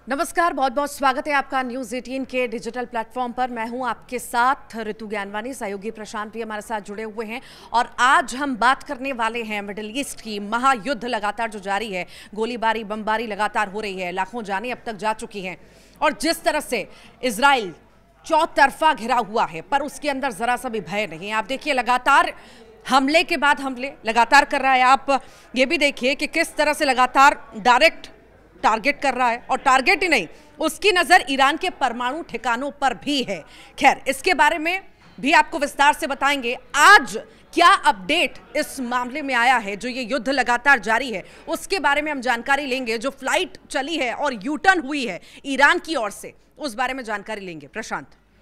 नमस्कार, बहुत बहुत स्वागत है आपका न्यूज़ 18 के डिजिटल प्लेटफॉर्म पर। मैं हूं आपके साथ ऋतु ज्ञानवानी, सहयोगी प्रशांत भी हमारे साथ जुड़े हुए हैं और आज हम बात करने वाले हैं मिडिल ईस्ट की। महायुद्ध लगातार जो जारी है, गोलीबारी बमबारी लगातार हो रही है, लाखों जानें अब तक जा चुकी हैं और जिस तरह से इजराइल चौतरफा घिरा हुआ है पर उसके अंदर जरा सा भी भय नहीं है। आप देखिए, लगातार हमले के बाद हमले लगातार कर रहा है। आप ये भी देखिए कि किस तरह से लगातार डायरेक्ट टारगेट कर रहा है और टारगेट ही नहीं, उसकी नजर ईरान के परमाणु ठिकानों पर भी है। खैर, इसके बारे में भी आपको विस्तार से बताएंगे। आज क्या अपडेट इस मामले में आया है, जो ये युद्ध लगातार जारी है, उसके बारे में हम जानकारी लेंगे। जो फ्लाइट चली है और यू टर्न हुई है ईरान की ओर से, उस बारे में जानकारी लेंगे। प्रशांत,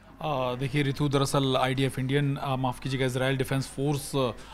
देखिए ऋतु, दरअसल IDF इंडियन माफ़ कीजिएगा इजराइल डिफेंस फोर्स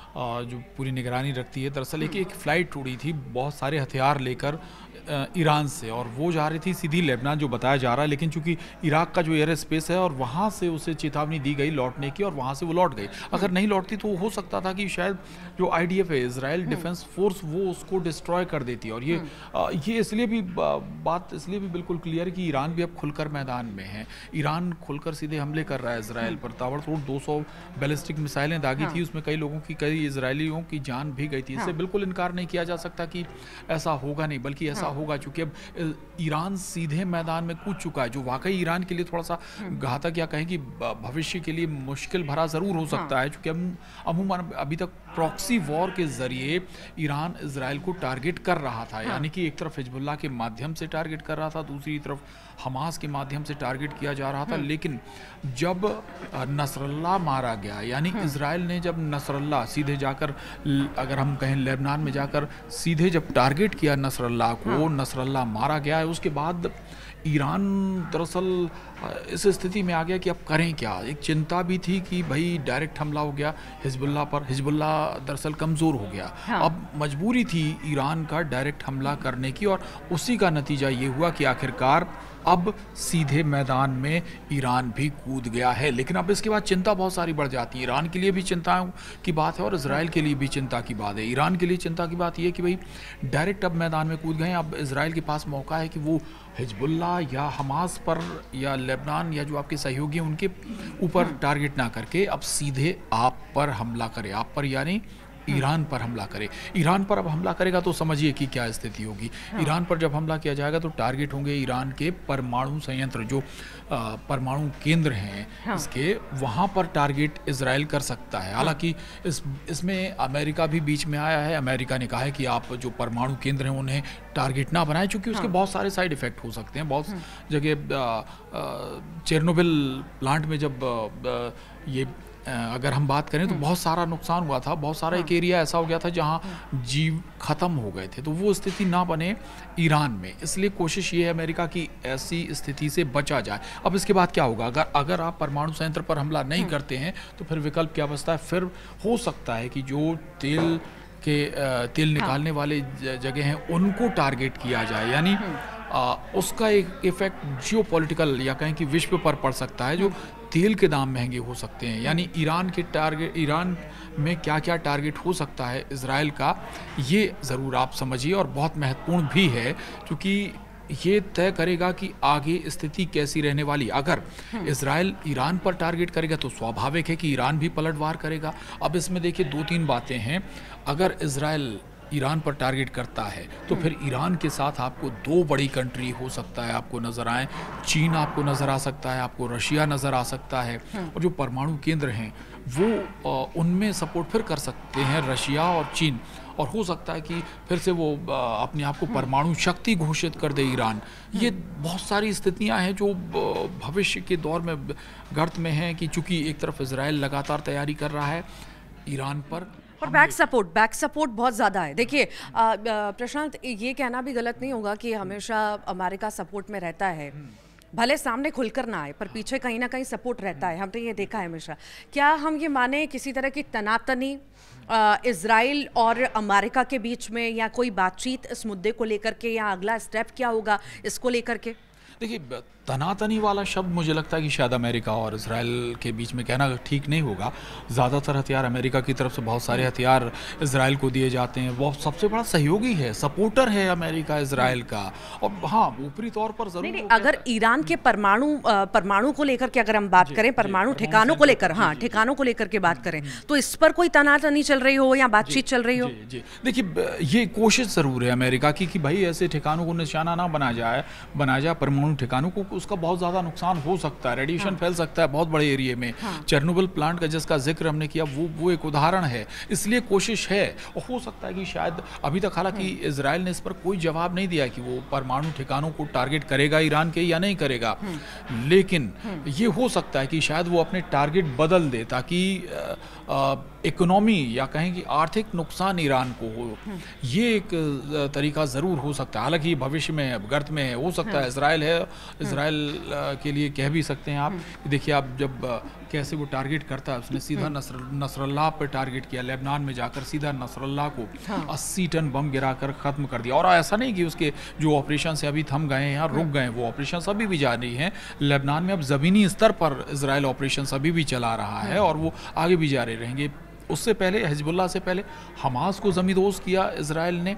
जो पूरी निगरानी रखती है, दरअसल एक फ़्लाइट उड़ी थी बहुत सारे हथियार लेकर ईरान से, और वो जा रही थी सीधी लेबनान जो बताया जा रहा है। लेकिन चूंकि इराक का जो एयर स्पेस है और वहाँ से उसे चेतावनी दी गई लौटने की और वहाँ से वो लौट गई। अगर नहीं लौटती तो हो सकता था कि शायद जो IDF है, इजराइल डिफेंस फोर्स, वो उसको डिस्ट्रॉय कर देती। और ये इसलिए भी बात इसलिए भी बिल्कुल क्लियर है कि ईरान भी अब खुलकर मैदान में है। ईरान खुलकर सीधे हमले कर रहा है इजराइल पर। ताबड़तोड़ 200 बैलिस्टिक मिसाइलें दागी थी, उसमें कई इजरायलियों की जान भी गई थी। इससे बिल्कुल इनकार नहीं किया जा सकता कि ऐसा होगा नहीं, बल्कि ऐसा होगा, क्योंकि अब ईरान सीधे मैदान में कूद चुका है, जो वाकई ईरान के लिए थोड़ा सा घातक या कहें कि भविष्य के लिए मुश्किल भरा जरूर हो सकता है। क्योंकि अमूमन अभी तक प्रॉक्सी वॉर के जरिए ईरान इजराइल को टारगेट कर रहा था। यानी कि एक तरफ हिजबुल्लाह के माध्यम से टारगेट कर रहा था, दूसरी तरफ हमास के माध्यम से टारगेट किया जा रहा था। लेकिन जब नसरल्ला मारा गया, यानी इजराइल ने जब नसरल्ला सीधे जाकर, अगर हम कहें लेबनान में जाकर सीधे जब टारगेट किया नसरल्ला को, नसरल्ला मारा गया है, उसके बाद ईरान दरअसल इस स्थिति में आ गया कि अब करें क्या। एक चिंता भी थी कि भाई डायरेक्ट हमला हो गया हिजबुल्लाह पर, हिजबुल्लाह दरअसल कमज़ोर हो गया। अब मजबूरी थी ईरान का डायरेक्ट हमला करने की, और उसी का नतीजा ये हुआ कि आखिरकार अब सीधे मैदान में ईरान भी कूद गया है। लेकिन अब इसके बाद चिंता बहुत सारी बढ़ जाती है। ईरान के लिए भी चिंता की बात है और इजराइल के लिए भी चिंता की बात है। ईरान के लिए चिंता की बात यह है कि भाई डायरेक्ट अब मैदान में कूद गए। अब इजराइल के पास मौका है कि वो हिजबुल्लाह या हमास पर या लेबनान या जो आपके सहयोगी हैं उनके ऊपर टारगेट ना करके अब सीधे आप पर हमला करे। आप पर यानी ईरान पर हमला करे। ईरान पर अब हमला करेगा तो समझिए कि क्या स्थिति होगी। ईरान पर जब हमला किया जाएगा तो टारगेट होंगे ईरान के परमाणु संयंत्र, जो परमाणु केंद्र हैं इसके, वहाँ पर टारगेट इजराइल कर सकता है। हालांकि इसमें अमेरिका भी बीच में आया है। अमेरिका ने कहा है कि आप जो परमाणु केंद्र हैं उन्हें टारगेट ना बनाएं, क्योंकि उसके बहुत सारे साइड इफेक्ट हो सकते हैं। बहुत जगह चेरनोबिल प्लांट में जब ये अगर हम बात करें तो बहुत सारा नुकसान हुआ था। बहुत सारा एक एरिया ऐसा हो गया था जहां जीव खत्म हो गए थे। तो वो स्थिति ना बने ईरान में, इसलिए कोशिश ये है अमेरिका की ऐसी स्थिति से बचा जाए। अब इसके बाद क्या होगा? अगर आप परमाणु संयंत्र पर हमला नहीं करते हैं तो फिर विकल्प क्या बचता है? फिर हो सकता है कि जो तेल निकालने वाले जगह हैं उनको टारगेट किया जाए। यानी उसका एक इफेक्ट जियोपॉलिटिकल या कहें कि विश्व पर पड़ सकता है, जो तेल के दाम महंगे हो सकते हैं। यानी ईरान में क्या क्या टारगेट हो सकता है इजराइल का, ये ज़रूर आप समझिए, और बहुत महत्वपूर्ण भी है, क्योंकि ये तय करेगा कि आगे स्थिति कैसी रहने वाली। अगर इजराइल ईरान पर टारगेट करेगा तो स्वाभाविक है कि ईरान भी पलटवार करेगा। अब इसमें देखिए 2-3 बातें हैं। अगर इजराइल ईरान पर टारगेट करता है तो फिर ईरान के साथ आपको 2 बड़ी कंट्री हो सकता है आपको नज़र आए। चीन आपको नज़र आ सकता है, आपको रशिया नज़र आ सकता है, और जो परमाणु केंद्र हैं वो उनमें सपोर्ट फिर कर सकते हैं रशिया और चीन। और हो सकता है कि फिर से वो अपने आप को परमाणु शक्ति घोषित कर दे ईरान। ये बहुत सारी स्थितियां हैं जो भविष्य के दौर में गर्त में हैं, कि चूंकि एक तरफ इजराइल लगातार तैयारी कर रहा है ईरान पर, और बैक सपोर्ट बहुत ज़्यादा है। देखिए प्रशांत, ये कहना भी गलत नहीं होगा कि हमेशा अमेरिका सपोर्ट में रहता है, भले सामने खुलकर ना आए पर पीछे कहीं ना कहीं सपोर्ट रहता है। हमने ये देखा है हमेशा। क्या हम ये माने किसी तरह की तनातनी इजराइल और अमेरिका के बीच में, या कोई बातचीत इस मुद्दे को लेकर के, या अगला स्टेप क्या होगा इसको लेकर के? देखिए तनातनी वाला शब्द मुझे लगता है कि शायद अमेरिका और इजराइल के बीच में कहना ठीक नहीं होगा। ज़्यादातर हथियार अमेरिका की तरफ से बहुत सारे हथियार इजराइल को दिए जाते हैं। वो सबसे बड़ा सहयोगी है, सपोर्टर है अमेरिका इजराइल का। और हाँ, ऊपरी तौर पर जरूर नहीं, अगर ईरान के परमाणु को लेकर के अगर हम बात करें, परमाणु ठिकानों को लेकर, हाँ ठिकानों को लेकर के बात करें, तो इस पर कोई तनातनी चल रही हो या बातचीत चल रही हो? जी, देखिए ये कोशिश जरूर है अमेरिका की कि भाई ऐसे ठिकानों को निशाना ना बनाया जाए परमाणु ठिकानों को। उसका बहुत ज़्यादा नुकसान हो सकता है, रेडिएशन फैल सकता है बहुत बड़े एरिया में। चेरनोबिल प्लांट का जिसका जिक्र हमने किया वो एक उदाहरण है। इसलिए कोशिश है, और हो सकता है कि शायद अभी तक हालांकि इजराइल ने इस पर कोई जवाब नहीं दिया कि वो परमाणु ठिकानों को टारगेट करेगा ईरान के या नहीं करेगा, लेकिन ये हो सकता है कि शायद वो अपने टारगेट बदल दे ताकि इकोनॉमी या कहें कि आर्थिक नुकसान ईरान को हो। ये एक तरीका ज़रूर हो सकता है। हालांकि भविष्य में गर्त में है, हो सकता है इजराइल के लिए कह भी सकते हैं आप। देखिए आप जब कैसे वो टारगेट करता है, उसने सीधा नसरल्लाह पर टारगेट किया, लेबनान में जाकर सीधा नसरल्लाह को 80 टन बम गिराकर ख़त्म कर दिया। और ऐसा नहीं कि उसके जो ऑपरेशन से अभी थम गए हैं या रुक गए, वो ऑपरेशन अभी भी जारी हैं। लेबनान में अब ज़मीनी स्तर पर इजराइल ऑपरेशन अभी भी चला रहा है और वो आगे भी जारी रहेंगे। उससे पहले हिजबुल्लाह से पहले हमास को ज़मींदोज़ किया इजराइल ने।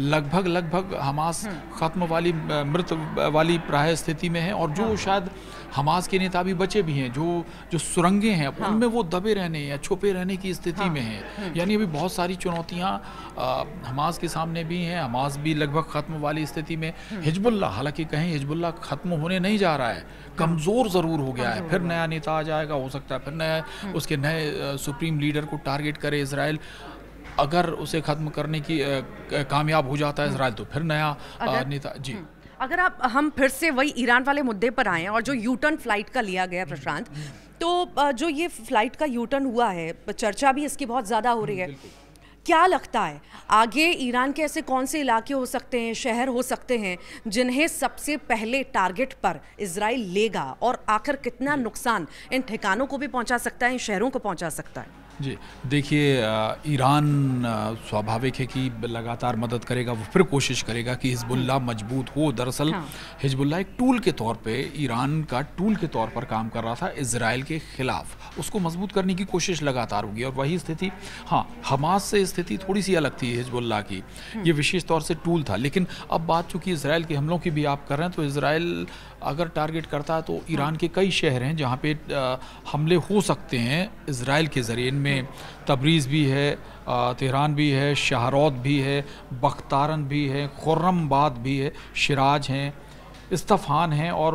लगभग हमास ख़त्म वाली मृत वाली प्राय स्थिति में है, और जो शायद हमास के नेता भी बचे भी हैं, जो सुरंगें हैं उनमें वो दबे रहने या छुपे रहने की स्थिति में है। यानी अभी बहुत सारी चुनौतियां हमास के सामने भी हैं। हमास भी लगभग ख़त्म वाली स्थिति में। हिजबुल्लाह, हालांकि कहीं हिजबुल्लाह ख़त्म होने नहीं जा रहा है, कमज़ोर ज़रूर हो गया है। फिर नया नेता आ जाएगा, हो सकता है फिर नया उसके नए सुप्रीम लीडर को टारगेट करे इजराइल। अगर उसे ख़त्म करने की कामयाब हो जाता है इजराइल, तो फिर नया नेता। जी, अगर हम फिर से वही ईरान वाले मुद्दे पर आएँ और जो यू टर्न फ्लाइट का लिया गया प्रशांत, तो जो ये फ्लाइट का यू टर्न हुआ है, चर्चा भी इसकी बहुत ज़्यादा हो रही है। क्या लगता है आगे ईरान के ऐसे कौन से इलाके हो सकते हैं, शहर हो सकते हैं जिन्हें सबसे पहले टारगेट पर इजराइल लेगा, और आखिर कितना नुकसान इन ठिकानों को भी पहुंचा सकता है, इन शहरों को पहुंचा सकता है? जी, देखिए ईरान स्वाभाविक है कि लगातार मदद करेगा, वो फिर कोशिश करेगा कि हिजबुल्लाह मजबूत हो। दरअसल हिजबुल्लाह एक टूल के तौर पे, ईरान का टूल के तौर पर काम कर रहा था इजराइल के खिलाफ। उसको मजबूत करने की कोशिश लगातार होगी, और वही स्थिति, हाँ हमास से स्थिति थोड़ी सी अलग थी हिजबुल्लाह की, ये विशेष तौर से टूल था। लेकिन अब बात चूंकि इजराइल के हमलों की भी आप कर रहे हैं, तो इजराइल अगर टारगेट करता है तो ईरान के कई शहर हैं जहाँ पे हमले हो सकते हैं इजराइल के ज़रिए। इनमें तबरीज़ भी है, तेहरान भी है, शाहरौत भी है, बख्तारन भी है, खुर्रमबाद भी है, शिराज हैं, इस्तफान हैं, और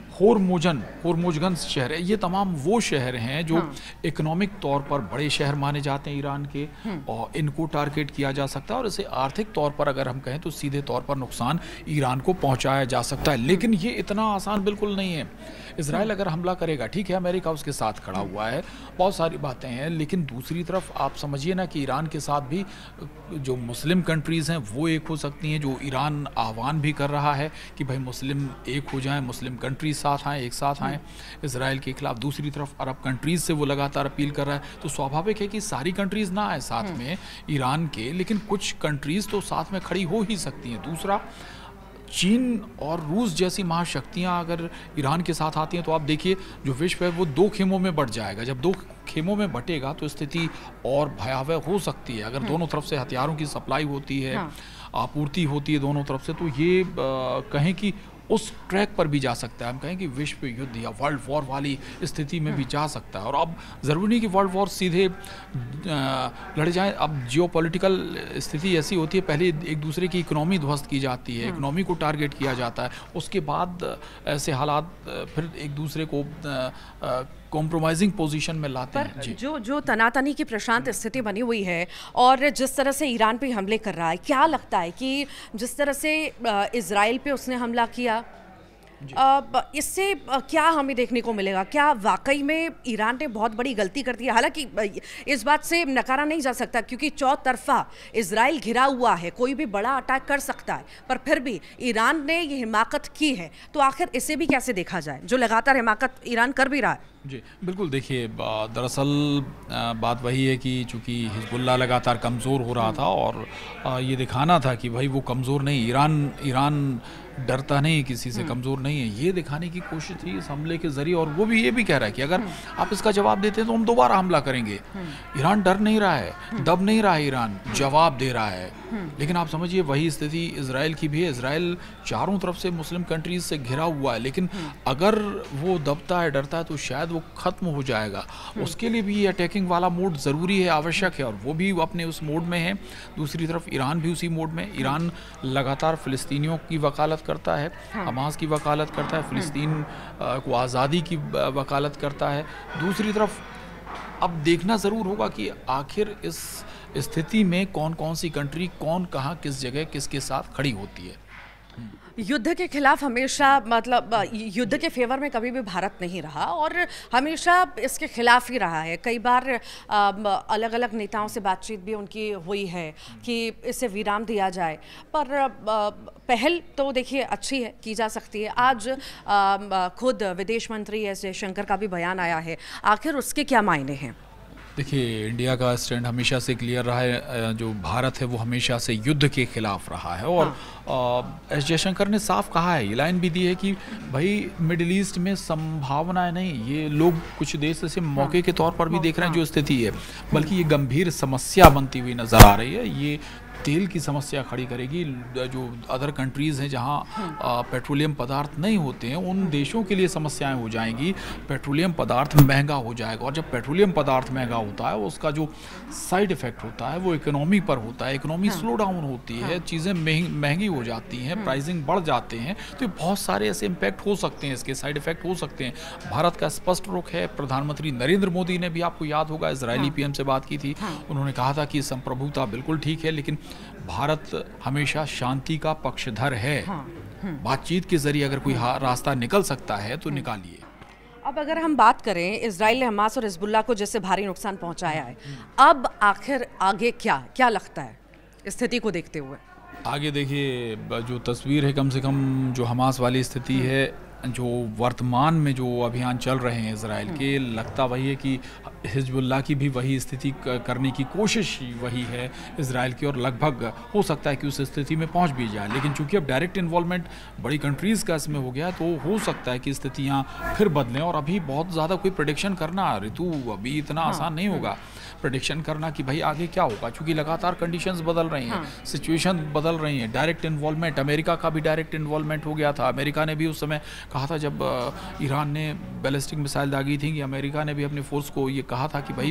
होर्मुजगंज शहर है। ये तमाम वो शहर हैं जो इकोनॉमिक तौर पर बड़े शहर माने जाते हैं ईरान के, और इनको टारगेट किया जा सकता है। और इसे आर्थिक तौर पर अगर हम कहें तो सीधे तौर पर नुकसान ईरान को पहुंचाया जा सकता है। लेकिन ये इतना आसान बिल्कुल नहीं है। इजराइल अगर हमला करेगा, ठीक है अमेरिका उसके साथ खड़ा हुआ है, बहुत सारी बातें हैं, लेकिन दूसरी तरफ आप समझिए ना कि ईरान के साथ भी जो मुस्लिम कंट्रीज़ हैं वो एक हो सकती हैं, जो ईरान आह्वान भी कर रहा है कि भाई मुस्लिम एक हो जाएं, मुस्लिम कंट्रीज साथ आएँ, एक साथ आएँ इजराइल के खिलाफ। दूसरी तरफ अरब कंट्रीज़ से वो लगातार अपील कर रहा है। तो स्वाभाविक है कि सारी कंट्रीज़ ना आए साथ में ईरान के, लेकिन कुछ कंट्रीज़ तो साथ में खड़ी हो ही सकती हैं। दूसरा, चीन और रूस जैसी महाशक्तियां अगर ईरान के साथ आती हैं तो आप देखिए जो विश्व है वो दो खेमों में बंट जाएगा। जब दो खेमों में बंटेगा तो स्थिति और भयावह हो सकती है। अगर दोनों तरफ से हथियारों की सप्लाई होती है, आपूर्ति होती है दोनों तरफ से, तो ये कहें कि उस ट्रैक पर भी जा सकता है। हम कहें कि विश्व युद्ध या वर्ल्ड वॉर वाली स्थिति में भी जा सकता है। और अब ज़रूरी नहीं कि वर्ल्ड वॉर सीधे लड़े जाएं। अब जियोपॉलिटिकल स्थिति ऐसी होती है, पहले एक दूसरे की इकोनॉमी ध्वस्त की जाती है, इकोनॉमी को टारगेट किया जाता है, उसके बाद ऐसे हालात फिर एक दूसरे को कॉम्प्रोमाइजिंग पोजीशन में लाते हैं। जी। जो तनातनी की प्रशांत स्थिति बनी हुई है और जिस तरह से ईरान पे हमले कर रहा है, क्या लगता है कि जिस तरह से इजराइल पे उसने हमला किया, इससे क्या हमें देखने को मिलेगा? क्या वाकई में ईरान ने बहुत बड़ी गलती कर दी है? हालांकि इस बात से नकारा नहीं जा सकता क्योंकि चौतरफा इजराइल घिरा हुआ है, कोई भी बड़ा अटैक कर सकता है, पर फिर भी ईरान ने ये हिमाकत की है, तो आखिर इसे भी कैसे देखा जाए जो लगातार हिमाकत ईरान कर भी रहा है? जी बिल्कुल, देखिए दरअसल बात वही है कि चूँकि हिजबुल्लाह लगातार कमज़ोर हो रहा था और ये दिखाना था कि भाई वो कमज़ोर नहीं, ईरान डरता नहीं, किसी से कमज़ोर नहीं है, ये दिखाने की कोशिश थी इस हमले के ज़रिए। और वो भी ये भी कह रहा है कि अगर आप इसका जवाब देते हैं तो हम दोबारा हमला करेंगे। ईरान डर नहीं रहा है, दब नहीं रहा है, ईरान जवाब दे रहा है। लेकिन आप समझिए वही स्थिति इजराइल की भी है। इजराइल चारों तरफ से मुस्लिम कंट्रीज से घिरा हुआ है, लेकिन अगर वो दबता है, डरता है, तो शायद वो ख़त्म हो जाएगा। उसके लिए भी ये अटैकिंग वाला मोड ज़रूरी है, आवश्यक है, और वो भी अपने उस मोड में है। दूसरी तरफ ईरान भी उसी मोड में। ईरान लगातार फ़िलिस्तीनियों की वकालत करता है, हमास की वकालत करता है, फ़िलिस्तीन को आज़ादी की वकालत करता है। दूसरी तरफ अब देखना ज़रूर होगा कि आखिर इस स्थिति में कौन कौन सी कंट्री, कौन कहाँ, किस जगह, किसके साथ खड़ी होती है। युद्ध के खिलाफ हमेशा, मतलब युद्ध के फेवर में कभी भी भारत नहीं रहा और हमेशा इसके खिलाफ ही रहा है। कई बार अलग अलग नेताओं से बातचीत भी उनकी हुई है कि इसे विराम दिया जाए, पर पहल तो देखिए अच्छी है, की जा सकती है। आज खुद विदेश मंत्री एस जयशंकर का भी बयान आया है, आखिर उसके क्या मायने हैं? देखिए, इंडिया का स्टैंड हमेशा से क्लियर रहा है। जो भारत है वो हमेशा से युद्ध के खिलाफ रहा है, और एस जयशंकर ने साफ कहा है, ये लाइन भी दी है कि भाई मिडिल ईस्ट में संभावनाएं नहीं, ये लोग कुछ देश ऐसे मौके के तौर पर भी देख रहे हैं जो स्थिति है, बल्कि ये गंभीर समस्या बनती हुई नजर आ रही है। ये तेल की समस्या खड़ी करेगी। जो अदर कंट्रीज़ हैं जहां पेट्रोलियम पदार्थ नहीं होते हैं, उन देशों के लिए समस्याएं हो जाएंगी। पेट्रोलियम पदार्थ महंगा हो जाएगा, और जब पेट्रोलियम पदार्थ महंगा होता है उसका जो साइड इफ़ेक्ट होता है वो इकोनॉमी पर होता है। इकोनॉमी स्लो डाउन होती है, चीज़ें महंगी हो जाती हैं, प्राइसिंग बढ़ जाते हैं, तो बहुत सारे ऐसे इम्पैक्ट हो सकते हैं, इसके साइड इफ़ेक्ट हो सकते हैं। भारत का स्पष्ट रुख है। प्रधानमंत्री नरेंद्र मोदी ने भी, आपको याद होगा, इजरायली पीएम से बात की थी। उन्होंने कहा था कि संप्रभुता बिल्कुल ठीक है, लेकिन भारत हमेशा शांति का पक्षधर है। बातचीत के जरिए अगर कोई रास्ता निकल सकता है तो निकालिए। अब अगर हम बात करें, इजराइल ने हमास और हिजबुल्लाह को जैसे भारी नुकसान पहुंचाया है, अब आखिर आगे क्या लगता है स्थिति को देखते हुए? आगे देखिए, जो तस्वीर है, कम से कम जो हमास वाली स्थिति है, जो वर्तमान में जो अभियान चल रहे हैं इजराइल के, लगता वही है कि हिजबुल्लाह की भी वही स्थिति करने की कोशिश ही वही है इजराइल की, और लगभग हो सकता है कि उस स्थिति में पहुंच भी जाए। लेकिन चूंकि अब डायरेक्ट इन्वॉल्वमेंट बड़ी कंट्रीज़ का इसमें हो गया, तो हो सकता है कि स्थितियां फिर बदलें। और अभी बहुत ज़्यादा कोई प्रेडिक्शन करना, ऋतु, अभी इतना आसान नहीं होगा प्रेडिक्शन करना कि भाई आगे क्या होगा, क्योंकि लगातार कंडीशंस बदल रही हैं, सिचुएशन बदल रही हैं। डायरेक्ट इन्वॉल्वमेंट, अमेरिका का भी डायरेक्ट इन्वॉल्वमेंट हो गया था। अमेरिका ने भी उस समय कहा था, जब ईरान ने बैलिस्टिक मिसाइल दागी थी, कि अमेरिका ने भी अपने फोर्स को ये कहा था कि भाई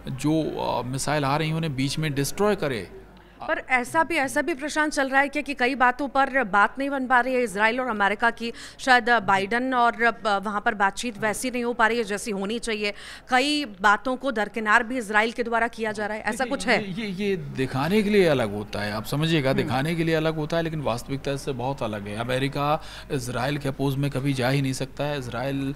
जो मिसाइल आ रही हैं उन्हें बीच में डिस्ट्रॉय करे। पर ऐसा भी प्रशांत चल रहा है कि कई बातों पर बात नहीं बन पा रही है इजराइल और अमेरिका की। शायद बाइडन और वहाँ पर बातचीत वैसी नहीं हो पा रही है जैसी होनी चाहिए। कई बातों को दरकिनार भी इजराइल के द्वारा किया जा रहा है, ऐसा कुछ है? ये दिखाने के लिए अलग होता है, आप समझिएगा, दिखाने के लिए अलग होता है, लेकिन वास्तविकता इससे बहुत अलग है। अमेरिका इजराइल के अपोज में कभी जा ही नहीं सकता है। इजराइल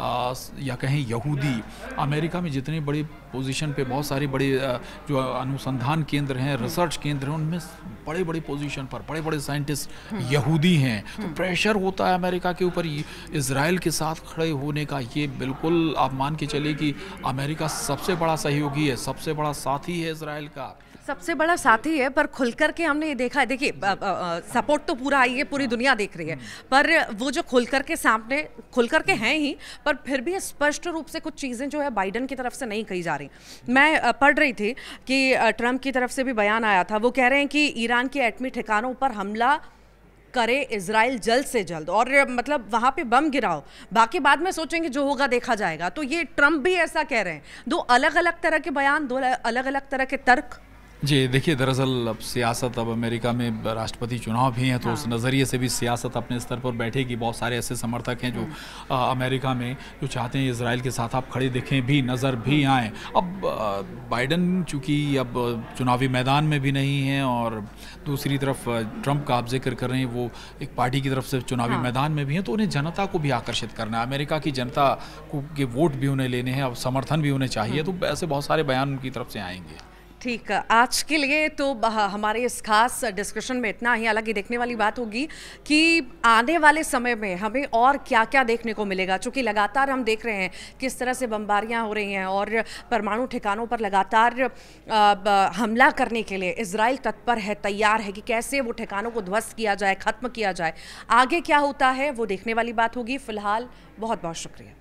या कहें यहूदी, अमेरिका में जितनी बड़ी पोजीशन पे, बहुत सारी बड़ी जो अनुसंधान केंद्र हैं, रिसर्च केंद्र हैं, उनमें बड़े बड़े पोजीशन पर बड़े बड़े साइंटिस्ट यहूदी हैं। तो प्रेशर होता है अमेरिका के ऊपर इजराइल के साथ खड़े होने का। ये बिल्कुल आप मान के चलिए कि अमेरिका सबसे बड़ा सहयोगी है, सबसे बड़ा साथी है इजराइल का, सबसे बड़ा साथी है। पर खुल करके हमने ये देखा है, देखिए सपोर्ट तो पूरा आई है, पूरी दुनिया देख रही है, पर वो जो खुल करके सामने खुल करके हैं ही, पर फिर भी स्पष्ट रूप से कुछ चीज़ें जो है बाइडन की तरफ से नहीं कही जा रही। मैं पढ़ रही थी कि ट्रंप की तरफ से भी बयान आया था, वो कह रहे हैं कि ईरान के एटमी ठिकानों पर हमला करे इजराइल जल्द से जल्द, और मतलब वहाँ पे बम गिराओ, बाकी बाद में सोचेंगे, जो होगा देखा जाएगा। तो ये ट्रंप भी ऐसा कह रहे हैं। दो अलग अलग तरह के बयान, दो अलग अलग तरह के तर्क। जी देखिए, दरअसल अब सियासत, अब अमेरिका में राष्ट्रपति चुनाव भी हैं, तो उस नज़रिए से भी सियासत अपने स्तर पर बैठेगी। बहुत सारे ऐसे समर्थक हैं जो अमेरिका में जो चाहते हैं इजराइल के साथ आप खड़े दिखें भी, नज़र भी आएँ। अब बाइडन चूँकि अब चुनावी मैदान में भी नहीं हैं, और दूसरी तरफ ट्रंप का आप जिक्र कर रहे हैं, वो एक पार्टी की तरफ से चुनावी मैदान में भी हैं, तो उन्हें जनता को भी आकर्षित करना है। अमेरिका की जनता को के वोट भी उन्हें लेने हैं, अब समर्थन भी उन्हें चाहिए, तो ऐसे बहुत सारे बयान उनकी तरफ से आएंगे। ठीक, आज के लिए तो हमारे इस खास डिस्कशन में इतना ही। हालांकि देखने वाली बात होगी कि आने वाले समय में हमें और क्या क्या देखने को मिलेगा, क्योंकि लगातार हम देख रहे हैं किस तरह से बमबारियां हो रही हैं और परमाणु ठिकानों पर लगातार हमला करने के लिए इजराइल तत्पर है, तैयार है कि कैसे वो ठिकानों को ध्वस्त किया जाए, ख़त्म किया जाए। आगे क्या होता है वो देखने वाली बात होगी। फिलहाल बहुत बहुत शुक्रिया।